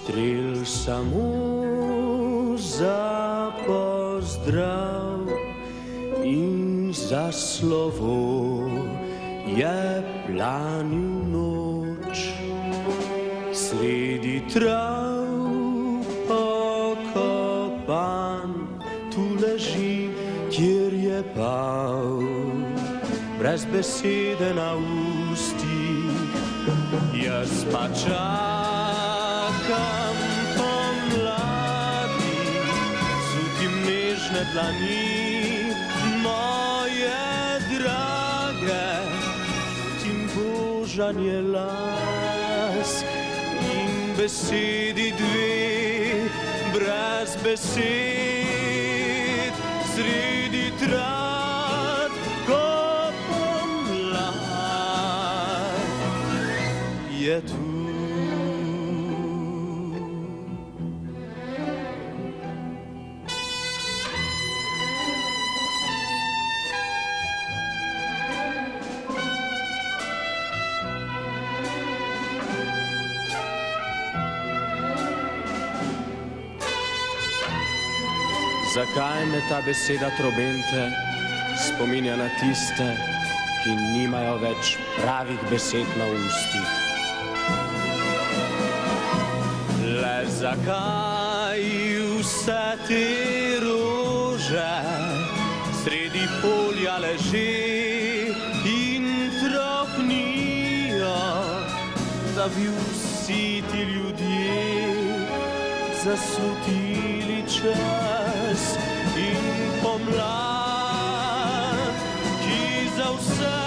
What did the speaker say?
Strel samo za pozdrav in za slovo je planil noč. Sredi trav pokopan tu leži, kjer je pal, brez besede na ustih. Jaz pa čakam pomladi, čutim nežne dlani moje drage, čutim božanje las in besedi dve, brez besed sredi trav, ko pomlad je tu. Zakaj me ta beseda trobente spominja na tiste, ki nimajo več pravih besed na ustih? Le zakaj vse te rože sredi polja leže in tropnijo, da bi vsi ti ljudje zaslutili čas in pomlad, ki za vse